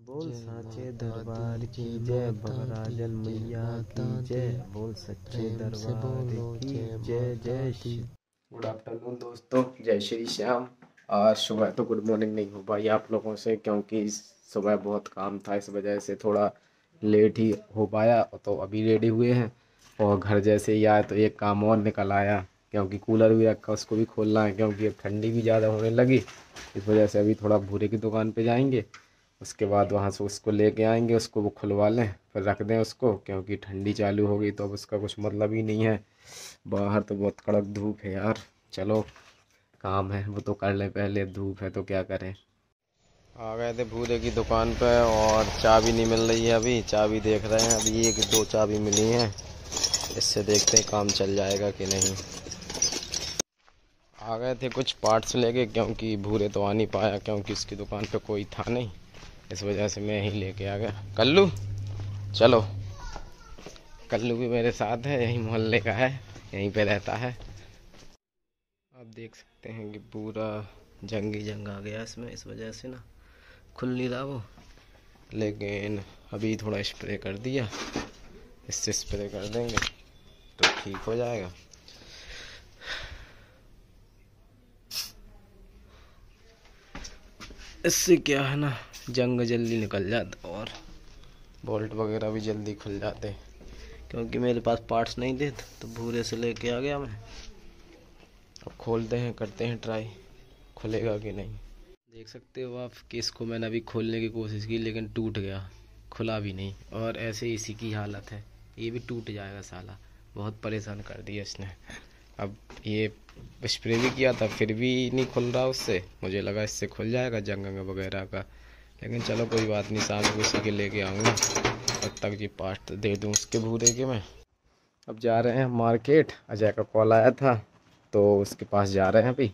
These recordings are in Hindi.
बोल साचे दरबार की जय, भगराजन मैया की जय, बोल सच्चे दरबार की जय। जय श्री। गुड आफ्टरनून दोस्तों, जय श्री श्याम। आज सुबह तो गुड मॉर्निंग नहीं हो पाई आप लोगों से, क्योंकि सुबह बहुत काम था, इस वजह से थोड़ा लेट ही हो पाया। तो अभी रेडी हुए हैं और घर जैसे ही आया तो एक काम और निकल आया, क्योंकि कूलर भी रखा, उसको भी खोलना है, क्योंकि अब ठंडी भी ज़्यादा होने लगी। इस वजह से अभी थोड़ा भूरे की दुकान पे जाएंगे, उसके बाद वहाँ से उसको लेके आएंगे, उसको वो खुलवा लें, फिर रख दें उसको, क्योंकि ठंडी चालू हो गई तो अब उसका कुछ मतलब ही नहीं है। बाहर तो बहुत कड़क धूप है यार। चलो काम है वो तो कर लें पहले, धूप है तो क्या करें। आ गए थे भूरे की दुकान पे और चाबी नहीं मिल रही है, अभी चाबी देख रहे हैं। अभी एक दो चाबी मिली हैं, इससे देखते हैं काम चल जाएगा कि नहीं। आ गए थे कुछ पार्ट्स लेके, क्योंकि भूरे तो आ नहीं पाया, क्योंकि इसकी दुकान पे कोई था नहीं, इस वजह से मैं ही लेके आ गया। कल्लू चलो, कल्लू भी मेरे साथ है, यहीं मोहल्ले का है, यहीं पे रहता है। आप देख सकते हैं कि पूरा जंग ही जंग आ गया इसमें, इस वजह से ना खुल नहीं रहा वो। लेकिन अभी थोड़ा स्प्रे कर दिया, इससे स्प्रे कर देंगे तो ठीक हो जाएगा। इससे क्या है ना, जंग जल्दी निकल जाता और बोल्ट वगैरह भी जल्दी खुल जाते। क्योंकि मेरे पास पार्ट्स नहीं थे तो भूरे से लेके आ गया मैं। अब खोलते हैं, करते हैं ट्राई, खुलेगा कि नहीं। देख सकते हो आप कि इसको मैंने अभी खोलने की कोशिश की, लेकिन टूट गया, खुला भी नहीं। और ऐसे इसी की हालत है, ये भी टूट जाएगा साला। बहुत परेशान कर दिया इसने। अब ये स्प्रे भी किया था फिर भी नहीं खुल रहा उससे, मुझे लगा इससे खुल जाएगा जंग वगैरह का। लेकिन चलो कोई बात नहीं, शाम को इसी के लेके आऊँगा, तब तक ये पार्ट दे दूँ उसके भूरे के मैं। अब जा रहे हैं मार्केट, अजय का कॉल आया था तो उसके पास जा रहे हैं। अभी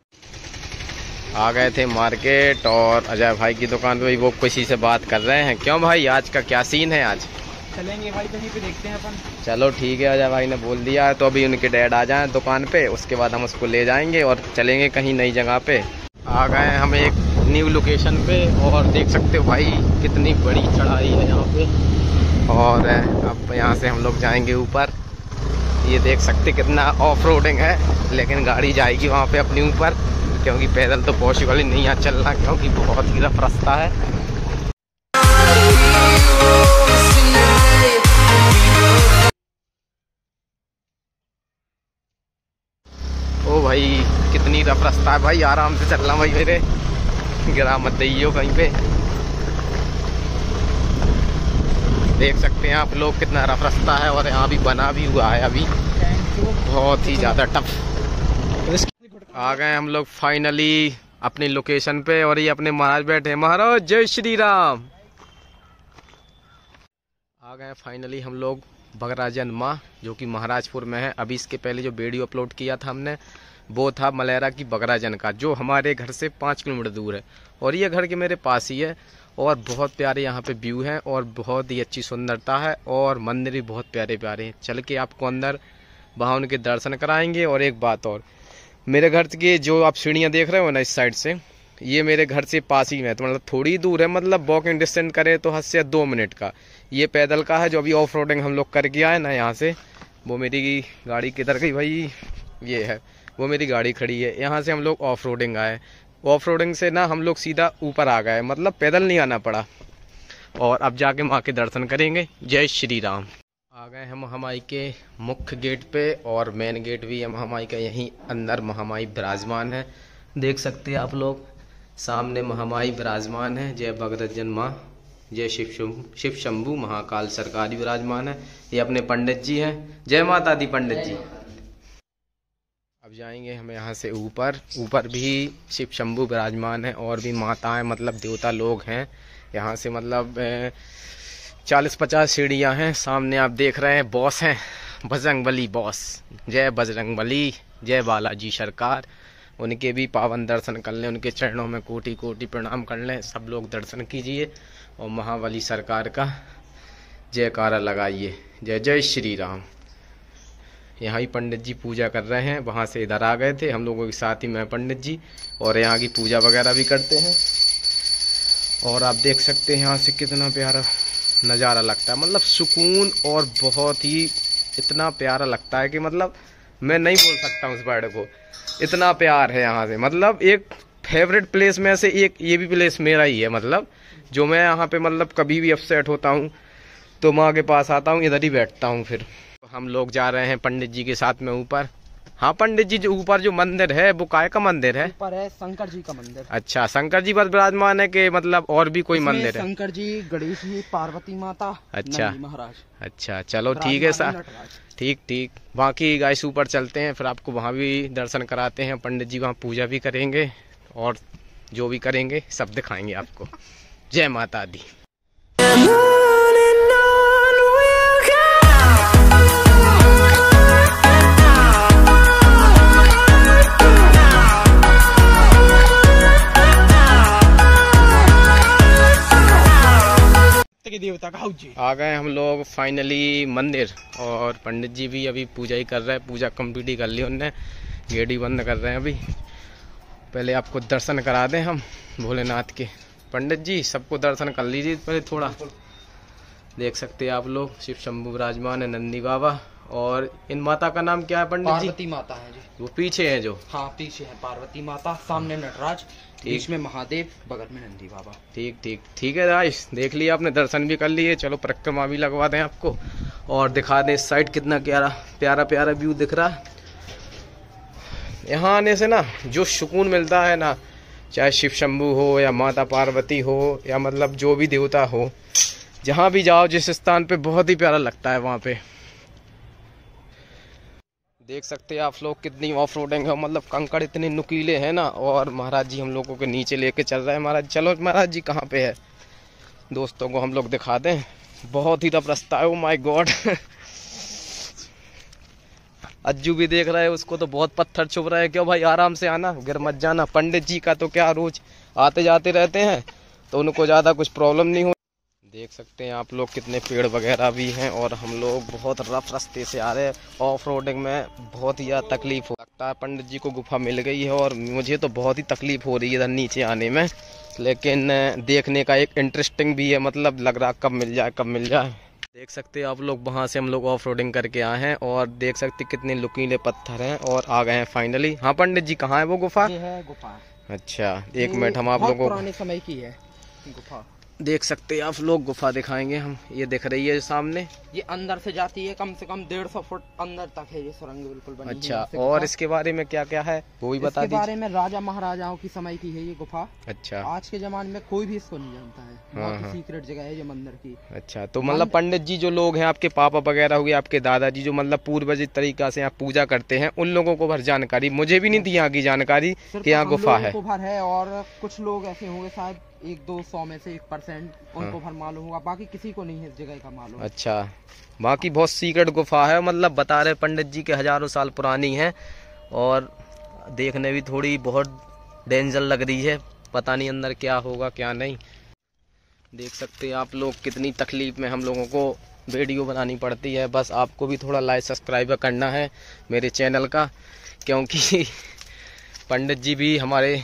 आ गए थे मार्केट और अजय भाई की दुकान पे वो किसी से बात कर रहे हैं। क्यों भाई, आज का क्या सीन है? आज चलेंगे भाई कहीं पे, देखते हैं अपन। चलो ठीक है, अजय भाई ने बोल दिया है तो अभी उनके डैड आ जाएं दुकान पे, उसके बाद हम उसको ले जाएंगे और चलेंगे कहीं नई जगह पे। आ गए हम एक न्यू लोकेशन पे और देख सकते हो भाई कितनी बड़ी चढ़ाई है यहाँ पे। और अब यहाँ से हम लोग जाएंगे ऊपर। ये देख सकते कितना ऑफ रोडिंग है, लेकिन गाड़ी जाएगी वहाँ पे अपनी ऊपर, क्योंकि पैदल तो पॉसिबल ही नहीं है चलना, क्योंकि बहुत ही रफ रास्ता है। ओ भाई कितनी रफ रास्ता है भाई, आराम से चलना भाई, मेरे गिरा मत दइयो कहीं पे। देख सकते हैं आप लोग कितना रफ रास्ता है, और यहाँ भी बना भी हुआ है अभी, बहुत ही ज़्यादा टफ। आ गए हम लोग फाइनली अपनी लोकेशन पे, और ये अपने महाराज बैठे हैं। महाराज जय श्री राम। आ गए फाइनली हम लोग भगराजन माँ, जो कि महाराजपुर में है। अभी इसके पहले जो वीडियो अपलोड किया था हमने, वो था मलेरा की बगराजन का, जो हमारे घर से 5 किलोमीटर दूर है, और ये घर के मेरे पास ही है। और बहुत प्यारे यहाँ पे व्यू हैं, और बहुत ही अच्छी सुंदरता है, और मंदिर भी बहुत प्यारे प्यारे हैं। चल के आपको अंदर वहाँ उनके दर्शन कराएंगे। और एक बात और, मेरे घर के जो आप सीढ़ियाँ देख रहे हो ना इस साइड से, ये मेरे घर से पास ही में है, तो मतलब थोड़ी दूर है, मतलब वॉकिंग डिस्टेंस करे तो 1 से 2 मिनट का। ये पैदल का है, जो अभी ऑफ रोडिंग हम लोग करके आए ना यहाँ से। वो मेरी गाड़ी किधर गई भाई, ये है, वो मेरी गाड़ी खड़ी है। यहाँ से हम लोग ऑफ रोडिंग आए, ऑफ रोडिंग से ना हम लोग सीधा ऊपर आ गए, मतलब पैदल नहीं आना पड़ा। और अब जाके माँ के दर्शन करेंगे। जय श्री राम। आ गए हम महामाई के मुख्य गेट पे, और मेन गेट भी है महामाई का, यहीं अंदर महामाई विराजमान है। देख सकते हैं आप लोग, सामने महामाई विराजमान है। जय भगराजन माँ, जय शिव शंभू महाकाल सरकारी विराजमान है। ये अपने पंडित जी हैं। जय माता दी पंडित जी। अब जाएंगे हम यहाँ से ऊपर, ऊपर भी शिव शंभू विराजमान है, और भी माताएं मतलब देवता लोग हैं यहाँ से। मतलब 40-50 सीढ़ियाँ हैं। सामने आप देख रहे हैं बॉस हैं, बजरंगबली बॉस। जय बजरंगबली, जय बालाजी सरकार। उनके भी पावन दर्शन कर लें, उनके चरणों में कोटि कोटि प्रणाम कर लें। सब लोग दर्शन कीजिए और महाबली सरकार का जयकारा लगाइए। जय जय श्री राम। यहाँ ही पंडित जी पूजा कर रहे हैं, वहाँ से इधर आ गए थे हम लोगों के साथ ही मैं पंडित जी, और यहाँ की पूजा वगैरह भी करते हैं। और आप देख सकते हैं यहाँ से कितना प्यारा नज़ारा लगता है, मतलब सुकून और बहुत ही इतना प्यारा लगता है कि मतलब मैं नहीं बोल सकता उस बर्ड को, इतना प्यार है यहाँ से। मतलब एक फेवरेट प्लेस में से एक ये भी प्लेस मेरा ही है, मतलब जो मैं यहाँ पे मतलब कभी भी अपसेट होता हूँ तो माँ के पास आता हूँ, इधर ही बैठता हूँ। फिर हम लोग जा रहे हैं पंडित जी के साथ में ऊपर। हाँ पंडित जी, जो ऊपर जो मंदिर है वो काय का मंदिर है? ऊपर है शंकर जी का मंदिर। अच्छा, शंकर जी बस विराजमान है कि मतलब और भी कोई मंदिर है? शंकर जी, गणेश जी, पार्वती माता, अच्छा महाराज। अच्छा, चलो ठीक है सर, ठीक ठीक। बाकी गाइस ऊपर चलते हैं, फिर आपको वहाँ भी दर्शन कराते हैं। पंडित जी वहाँ पूजा भी करेंगे और जो भी करेंगे सब दिखाएंगे आपको। जय माता दी। देवता का जी आ गए हम लोग फाइनली मंदिर, और पंडित जी भी अभी पूजा ही कर रहे हैं। पूजा कंप्लीट ही कर ली उनने, गेट ही बंद कर रहे हैं अभी। पहले आपको दर्शन करा दें हम भोलेनाथ के। पंडित जी सबको दर्शन कर लीजिए पहले थोड़ा। देख सकते हैं आप लोग, शिव शंभु विराजमान है, नंदी बाबा। और इन माता का नाम क्या है पंडित जी? पार्वती माता है जी। वो पीछे है जो? हाँ पीछे है पार्वती माता, सामने नटराज, बीच में महादेव, बगल में नंदी बाबा। ठीक ठीक ठीक है राइस, देख लिया आपने, दर्शन भी कर लिए। चलो परिक्रमा भी लगवा दें आपको और दिखा दें इस साइड कितना प्यारा प्यारा व्यू दिख रहा है। यहाँ आने से ना जो सुकून मिलता है ना, चाहे शिव शंभु हो या माता पार्वती हो या मतलब जो भी देवता हो, जहाँ भी जाओ जिस स्थान पे, बहुत ही प्यारा लगता है वहाँ पे। देख सकते हैं आप लोग कितनी ऑफ रोडिंग है, मतलब कंकड़ इतने नुकीले हैं ना। और महाराज जी हम लोगों के नीचे लेके चल रहे हैं। महाराज चलो, महाराज जी कहाँ पे है, दोस्तों को हम लोग दिखा दें। बहुत ही रफ रास्ता है, ओ माय गॉड। अज्जू भी देख रहा है, उसको तो बहुत पत्थर छुप रहा है। क्यों भाई, आराम से आना, गिर मत जाना। पंडित जी का तो क्या रोज आते जाते रहते हैं तो उनको ज़्यादा कुछ प्रॉब्लम नहीं हो। देख सकते हैं आप लोग कितने पेड़ वगैरह भी हैं, और हम लोग बहुत रफ रास्ते से आ रहे हैं। ऑफ रोडिंग में बहुत ही ज़्यादा तकलीफ हो लगता है। पंडित जी को गुफा मिल गई है और मुझे तो बहुत ही तकलीफ हो रही है इधर नीचे आने में, लेकिन देखने का एक इंटरेस्टिंग भी है, मतलब लग रहा कब मिल जाए कब मिल जाए। देख सकते हैं आप लोग, वहाँ से हम लोग ऑफ रोडिंग करके आए हैं और देख सकते कितने लुकीले पत्थर हैं और आ गए हैं फाइनली। हाँ पंडित जी, कहाँ है वो गुफा? ये है गुफा। अच्छा, एक मिनट, हम आप लोगों को पुराने समय की है गुफा। देख सकते हैं आप लोग, गुफा दिखाएंगे हम। ये दिख रही है सामने, ये अंदर से जाती है, कम से कम 150 फुट अंदर तक है ये सुरंग बिल्कुल बनी। अच्छा, और इसके बारे में क्या क्या है वो भी बता दीजिए। इसके बारे में राजा महाराजाओं की समय की है ये गुफा। अच्छा, आज के जमाने में कोई भी इसको नहीं जानता है। बहुत ही सीक्रेट जगह है ये मंदिर की। अच्छा, तो मतलब पंडित जी जो लोग हैं, आपके पापा वगैरह हुए, आपके दादाजी, जो मतलब पूर्वज तरीका से यहाँ पूजा करते हैं, उन लोगों को भर जानकारी, मुझे भी नहीं थी यहाँ की जानकारी कि यहाँ गुफा है। और कुछ लोग ऐसे होंगे शायद 1-200 में से 1% उनको भर मालूम होगा, बाकी किसी को नहीं है इस जगह का मालूम। अच्छा, बाकी बहुत सीक्रेट गुफा है, मतलब बता रहे पंडित जी के हजारों साल पुरानी है और देखने भी थोड़ी बहुत डेंजर लग रही है। पता नहीं अंदर क्या होगा क्या नहीं। देख सकते हैं आप लोग कितनी तकलीफ में हम लोगों को वीडियो बनानी पड़ती है। बस आपको भी थोड़ा लाइक सब्सक्राइब करना है मेरे चैनल का, क्योंकि पंडित जी भी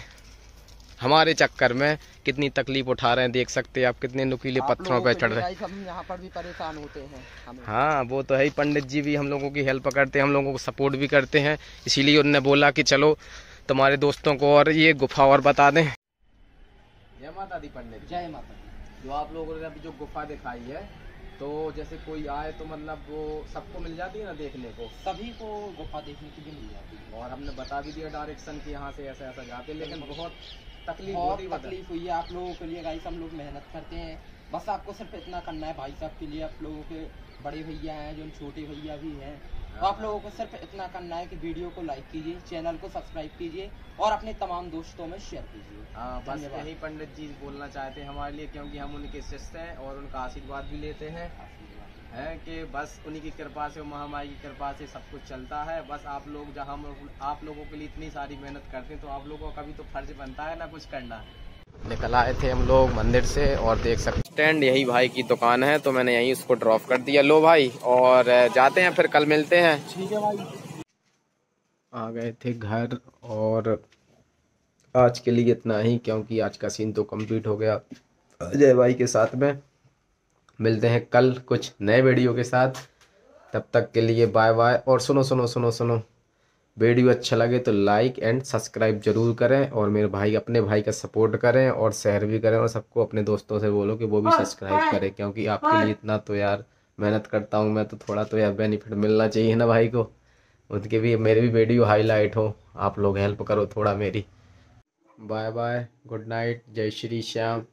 हमारे चक्कर में कितनी तकलीफ उठा रहे हैं। देख सकते हैं आप कितने नुकीले पत्थरों पर चढ़ रहे हैं। हम यहाँ पर भी परेशान होते हैं। हाँ वो तो है ही, पंडित जी भी हम लोगों की हेल्प करते हैं, हम लोगों को सपोर्ट भी करते हैं। इसीलिए उन्होंने बोला कि चलो तुम्हारे दोस्तों को और ये गुफा और बता दें। जय माता दी पंडित। जय माता दी। जो आप लोगों ने अभी जो गुफा दिखाई है, तो जैसे कोई आए तो मतलब वो सबको मिल जाती है ना देखने को? सभी को गुफा देखने की भी मिल जाती है। और हमने बता भी दिया डायरेक्शन कि यहाँ से ऐसा ऐसा जाते, लेकिन बहुत तकलीफ हुई है आप लोगों के लिए। गाइस हम लोग मेहनत करते हैं, बस आपको सिर्फ इतना करना है भाई साहब के लिए। आप लोगों के बड़े भैया हैं, जो छोटे भैया भी हैं, तो आप लोगों को सिर्फ इतना करना है कि वीडियो को लाइक कीजिए, चैनल को सब्सक्राइब कीजिए और अपने तमाम दोस्तों में शेयर कीजिए। हाँ, बस यही पंडित जी बोलना चाहते हैं हमारे लिए, क्योंकि हम उनके शिष्य हैं और उनका आशीर्वाद भी लेते हैं कि बस उन्हीं की कृपा से, महामाई की कृपा से सब कुछ चलता है। बस आप लोग, जहाँ हम आप लोगों के लिए इतनी सारी मेहनत करते हैं, तो आप लोगों का भी तो फर्ज बनता है ना कुछ करना। निकल आए थे हम लोग मंदिर से और देख सकते स्टैंड, यही भाई की दुकान है, तो मैंने यहीं उसको ड्रॉप कर दिया। लो भाई, और जाते हैं, फिर कल मिलते हैं। ठीक है भाई। आ गए थे घर और आज के लिए इतना ही, क्योंकि आज का सीन तो कंप्लीट हो गया। अजय भाई के साथ में। मिलते हैं कल कुछ नए वीडियो के साथ, तब तक के लिए बाय बाय। और सुनो सुनो सुनो सुनो, वीडियो अच्छा लगे तो लाइक एंड सब्सक्राइब जरूर करें, और मेरे भाई अपने भाई का सपोर्ट करें और शेयर भी करें, और सबको अपने दोस्तों से बोलो कि वो भी सब्सक्राइब करें, क्योंकि आपके लिए इतना तो यार मेहनत करता हूँ मैं, तो थोड़ा तो यार बेनिफिट मिलना चाहिए ना भाई को, उनके भी मेरे भी वीडियो हाईलाइट हो। आप लोग हेल्प करो थोड़ा मेरी। बाय बाय, गुड नाइट, जय श्री श्याम।